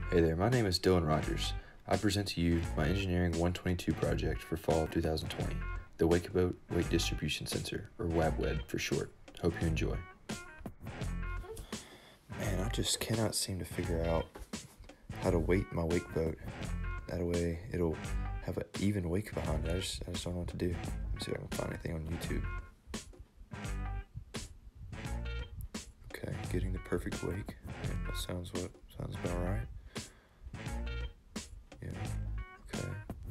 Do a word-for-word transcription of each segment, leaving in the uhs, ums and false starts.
Hey there, my name is Dylan Rogers. I present to you my Engineering one twenty-two project for fall of two thousand twenty, the wakeboard weight distribution sensor, or WaBWeD for short. Hope you enjoy. Man, I just cannot seem to figure out how to weight my wakeboat. That way it'll have an even wake behind it. I just, I just don't know what to do. Let me see if I can find anything on YouTube. Okay, getting the perfect wake. Yeah, that sounds what sounds about right. Yeah, okay.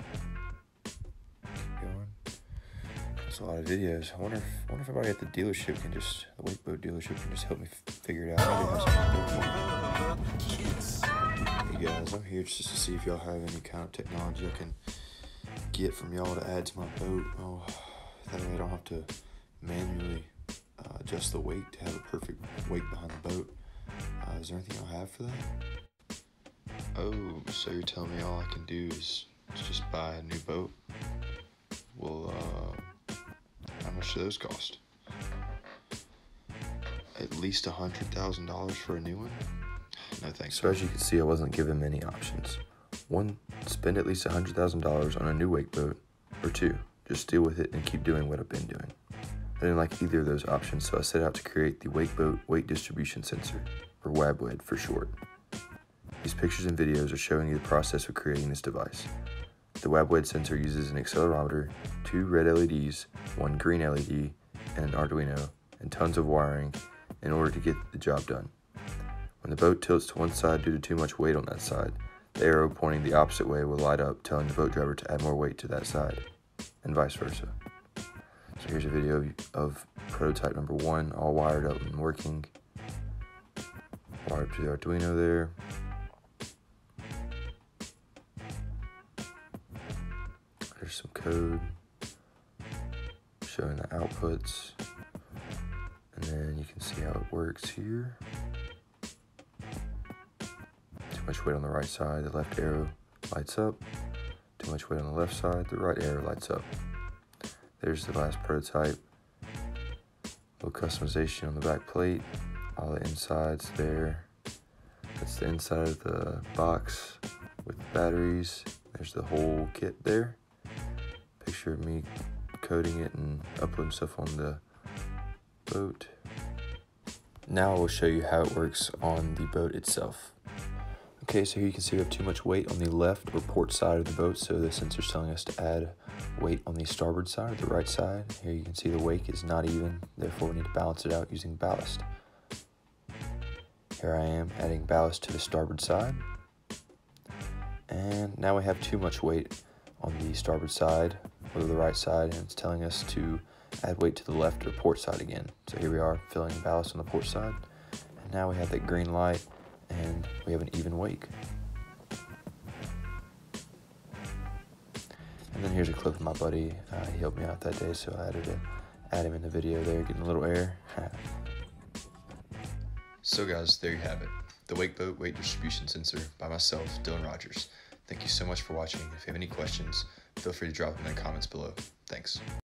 Keep going. That's a lot of videos. I wonder if I wonder if everybody at the dealership can just the wakeboat dealership can just help me f- figure it out. Maybe have some Hey guys, I'm here just to see if y'all have any kind of technology I can get from y'all to add to my boat. Oh, that way I don't have to manually uh, adjust the weight to have a perfect weight behind the boat. Uh, is there anything y'all have for that? Oh, so you're telling me all I can do is just buy a new boat? Well, uh, how much do those cost? At least a hundred thousand dollars for a new one? No thanks. So as you can see, I wasn't given many options. One, spend at least a hundred thousand dollars on a new wakeboat, or two, just deal with it and keep doing what I've been doing. I didn't like either of those options, so I set out to create the wakeboat weight distribution sensor, or WaBWeD for short. These pictures and videos are showing you the process of creating this device. The WaBWeD sensor uses an accelerometer, two red L E Ds, one green L E D, and an Arduino, and tons of wiring in order to get the job done. When the boat tilts to one side due to too much weight on that side, the arrow pointing the opposite way will light up, telling the boat driver to add more weight to that side, and vice versa. So here's a video of, of prototype number one, all wired up and working. Wired up to the Arduino there. There's some code showing the outputs, and then you can see how it works here. Too much weight on the right side, the left arrow lights up. Too much weight on the left side, the right arrow lights up. There's the last prototype. A little customization on the back plate, all the insides there. That's the inside of the box with the batteries. There's the whole kit there. Picture of me coding it and uploading stuff on the boat. Now I will show you how it works on the boat itself. Okay, so here you can see we have too much weight on the left or port side of the boat, so the sensor's telling us to add weight on the starboard side or the right side. Here you can see the wake is not even, therefore we need to balance it out using ballast. Here I am adding ballast to the starboard side. And now we have too much weight on the starboard side or the right side, and it's telling us to add weight to the left or port side again. So here we are filling ballast on the port side, and now we have that green light and we have an even wake. And then here's a clip of my buddy. Uh, he helped me out that day, so I added to add him in the video there, getting a little air. So guys, there you have it. The wakeboat weight distribution sensor by myself, Dylan Rogers. Thank you so much for watching. If you have any questions, feel free to drop them in the comments below. Thanks.